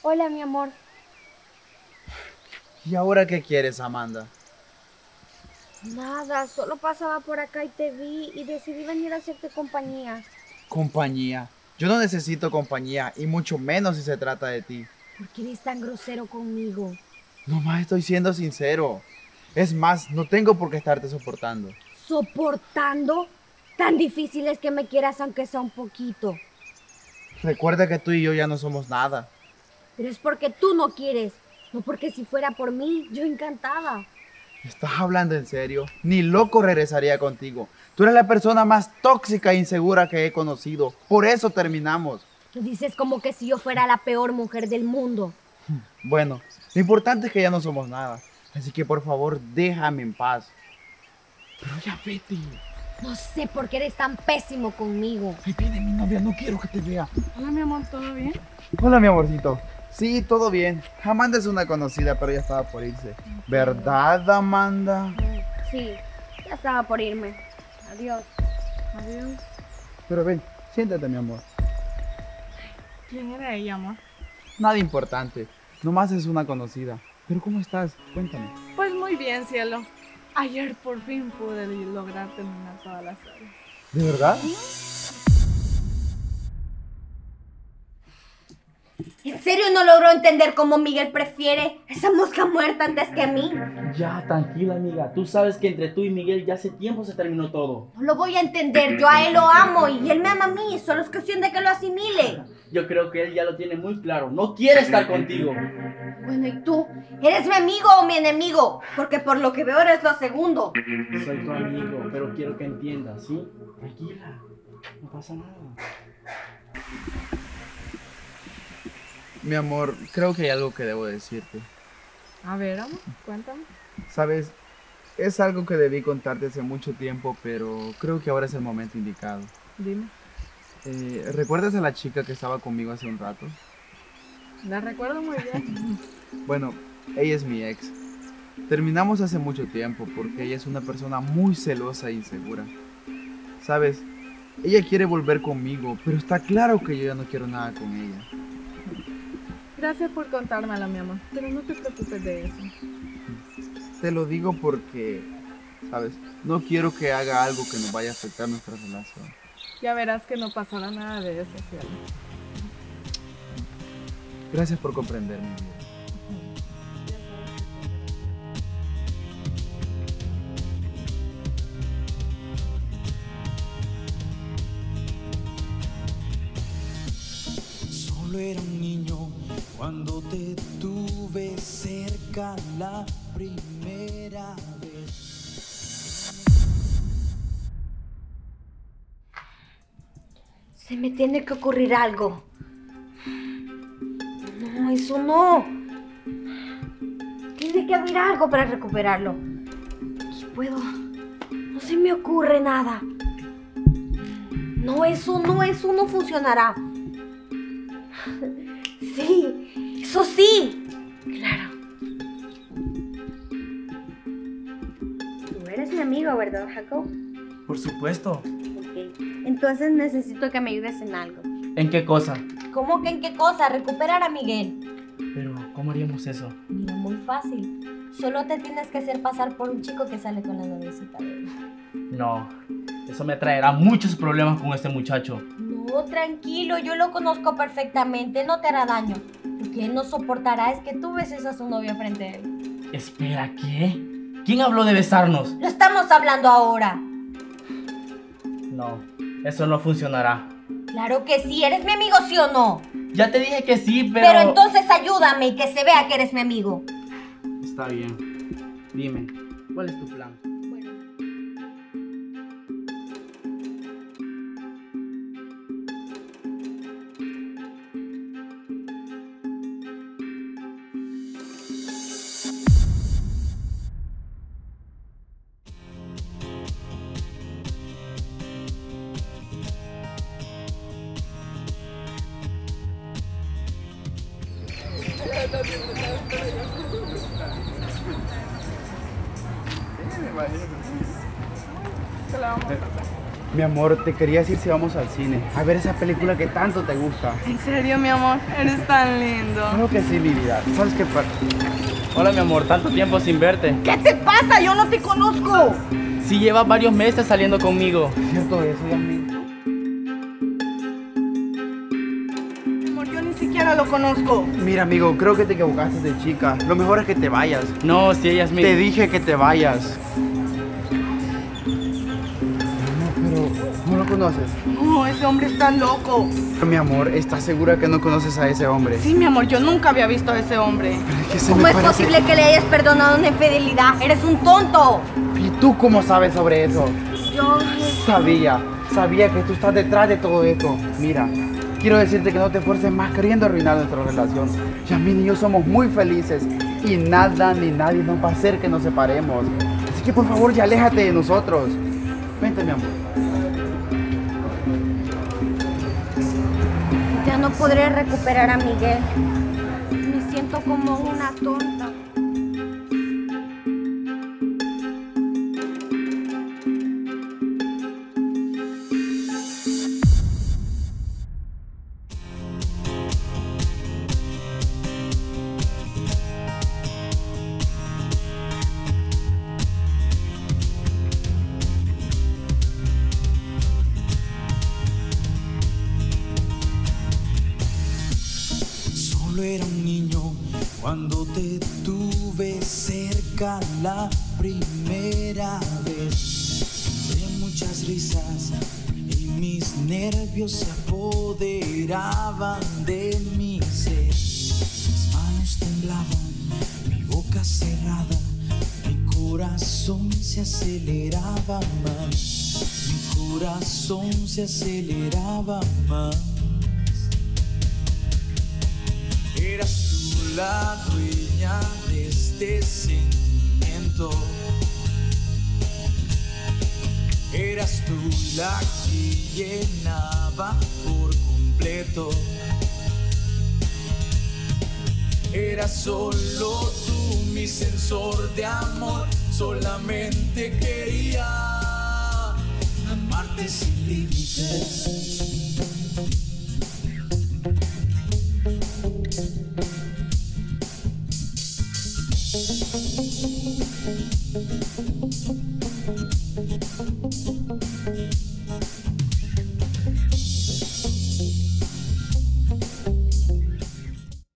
Hola, mi amor. ¿Y ahora qué quieres, Amanda? Nada, solo pasaba por acá y te vi y decidí venir a hacerte compañía. Compañía. Yo no necesito compañía, y mucho menos si se trata de ti. ¿Por qué eres tan grosero conmigo? Nomás estoy siendo sincero. Es más, no tengo por qué estarte soportando. ¿Soportando? Tan difícil es que me quieras aunque sea un poquito. Recuerda que tú y yo ya no somos nada. Pero es porque tú no quieres, no porque si fuera por mí, yo encantada. ¿Estás hablando en serio? Ni loco regresaría contigo. Tú eres la persona más tóxica e insegura que he conocido. Por eso terminamos. Lo dices como que si yo fuera la peor mujer del mundo. Bueno, lo importante es que ya no somos nada. Así que por favor, déjame en paz. Pero ya vete. No sé por qué eres tan pésimo conmigo. Ahí viene mi novia, no quiero que te vea. Hola, mi amor, ¿todo bien? Hola, mi amorcito. Sí, todo bien. Amanda es una conocida, pero ya estaba por irse. ¿Verdad, Amanda? Sí, ya estaba por irme. Adiós. Adiós. Pero ven, siéntate, mi amor. ¿Quién era ella, amor? Nada importante. Nomás es una conocida. Pero ¿cómo estás? Cuéntame. Pues muy bien, cielo. Ayer por fin pude lograr terminar todas las áreas. ¿De verdad? ¿En serio no logró entender cómo Miguel prefiere esa mosca muerta antes que a mí? Ya, tranquila, amiga. Tú sabes que entre tú y Miguel ya hace tiempo se terminó todo. No lo voy a entender, yo a él lo amo y él me ama a mí, solo es cuestión de que lo asimile. Yo creo que él ya lo tiene muy claro. No quiere estar contigo. Bueno, ¿y tú? ¿Eres mi amigo o mi enemigo? Porque por lo que veo eres lo segundo. Soy tu amigo, pero quiero que entiendas, ¿sí? Tranquila. No pasa nada. Mi amor, creo que hay algo que debo decirte. A ver, amor, cuéntame. Sabes, es algo que debí contarte hace mucho tiempo, pero creo que ahora es el momento indicado. Dime. ¿Recuerdas a la chica que estaba conmigo hace un rato? La recuerdo muy bien. Bueno, ella es mi ex. Terminamos hace mucho tiempo porque ella es una persona muy celosa e insegura. Sabes, ella quiere volver conmigo, pero está claro que yo ya no quiero nada con ella. Gracias por contármela, mi amor. Pero no te preocupes de eso. Te lo digo porque, sabes, no quiero que haga algo que nos vaya a afectar nuestra relación. Ya verás que no pasará nada de eso, cielo. Gracias por comprenderme. Mi vida. Solo era un niño cuando te tuve cerca la primera vez. Se me tiene que ocurrir algo. No, eso no. Tiene que haber algo para recuperarlo. ¿Qué puedo? No se me ocurre nada. No, eso no funcionará. Sí, eso sí. Claro. Tú eres mi amigo, ¿verdad, Jacob? Por supuesto. Ok. Entonces necesito que me ayudes en algo. ¿En qué cosa? ¿Cómo que en qué cosa? Recuperar a Miguel. Pero, ¿cómo haríamos eso? Mira, muy fácil. Solo te tienes que hacer pasar por un chico que sale con la noviecita de él. No. Eso me traerá muchos problemas con este muchacho. No, tranquilo, yo lo conozco perfectamente, no te hará daño. Lo que él no soportará es que tú beses a su novia frente a él. Espera, ¿qué? ¿Quién habló de besarnos? Lo estamos hablando ahora. No, eso no funcionará. Claro que sí, ¿eres mi amigo, sí o no? Ya te dije que sí, Pero entonces ayúdame y que se vea que eres mi amigo. Está bien. Dime, ¿cuál es tu plan? Bueno. ¿Qué le vamos a pasar? Mi amor, te quería decir si vamos al cine, a ver esa película que tanto te gusta. ¿En serio, mi amor? Eres tan lindo. Claro que sí, mi vida. ¿Sabes qué pasa? Hola, mi amor, tanto tiempo sin verte. ¿Qué te pasa? Yo no te conozco. Sí, llevas varios meses saliendo conmigo. ¿Cierto eso, Yasmin? Mi amor, yo ni siquiera lo conozco. Mira, amigo, creo que te equivocaste de chica. Lo mejor es que te vayas. No, sí, ella es mi... Te dije que te vayas. No, pero ¿no lo conoces? No, ese hombre está loco. Mi amor, ¿estás segura que no conoces a ese hombre? Sí, mi amor, yo nunca había visto a ese hombre. Pero es que se ¿Cómo me es parece- posible que le hayas perdonado una infidelidad? ¡Eres un tonto! ¿Y tú cómo sabes sobre eso? Yo... Sabía que tú estás detrás de todo esto. Mira, quiero decirte que no te esfuerces más queriendo arruinar nuestra relación. Yasmin y yo somos muy felices y nada ni nadie nos va a hacer que nos separemos. Así que por favor ya aléjate de nosotros. Vente, mi amor. Ya no podré recuperar a Miguel. Me siento como una tonta. Solo era un niño cuando te tuve cerca la primera vez. De muchas risas y mis nervios se apoderaban de mi ser. Mis manos temblaban, mi boca cerrada, mi corazón se aceleraba más. Mi corazón se aceleraba más. Eras tú la dueña de este sentimiento. Eras tú la que llenaba por completo. Eras solo tú mi sensor de amor. Solamente quería amarte sin límites.